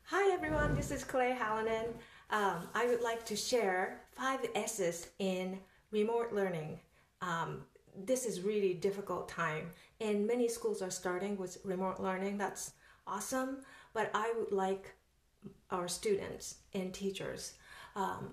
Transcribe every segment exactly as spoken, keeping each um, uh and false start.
Hi everyone, this is Clay Hallinan. Um, I would like to share five S's in remote learning. Um, this is really difficult time and many schools are starting with remote learning. That's awesome, but I would like our students and teachers um,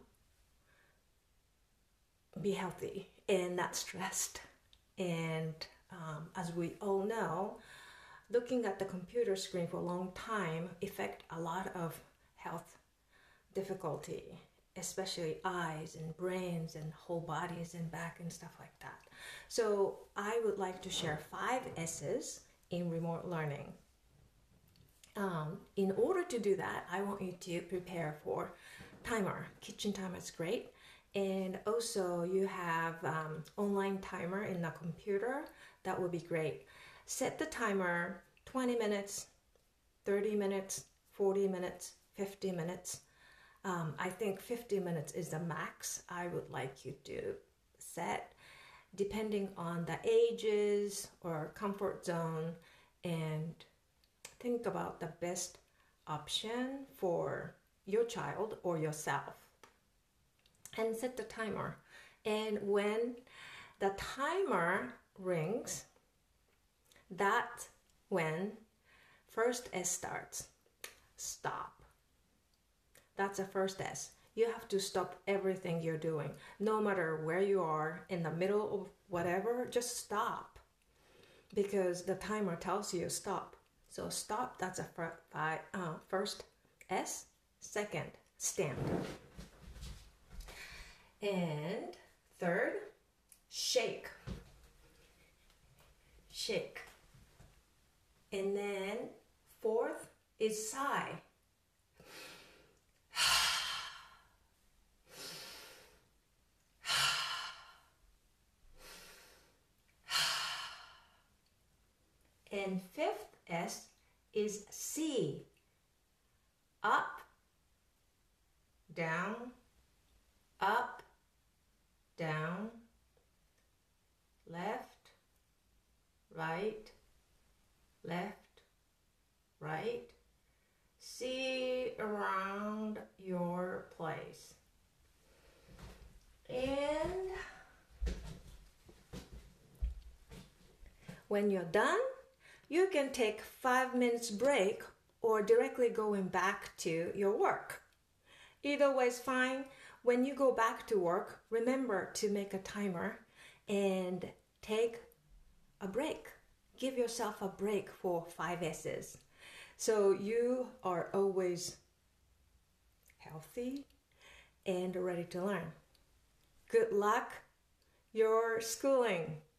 be healthy and not stressed. And um, as we all know, looking at the computer screen for a long time affect a lot of health difficulty, especially eyes and brains and whole bodies and back and stuff like that. So I would like to share five S's in remote learning. Um, in order to do that, I want you to prepare for timer. Kitchen timer is great. And also you have um, online timer in the computer. That would be great. Set the timer twenty minutes, thirty minutes, forty minutes, fifty minutes. Um, I think fifty minutes is the max I would like you to set, depending on the ages or comfort zone, and think about the best option for your child or yourself. And set the timer. And when the timer rings, that's when first S starts. Stop. That's the first S. You have to stop everything you're doing. No matter where you are, in the middle of whatever, just stop. Because the timer tells you stop. So stop, that's a fir uh, first S. Second, stand. And third, shake. Shake. And then fourth is sigh. And fifth S is C. Up, down, up, down, left, right, left, right. See around your place. And when you're done, you can take five minutes break or directly going back to your work. Either way is fine. When you go back to work, remember to make a timer and take a break. Give yourself a break for five S's. So you are always healthy and ready to learn. Good luck, your schooling.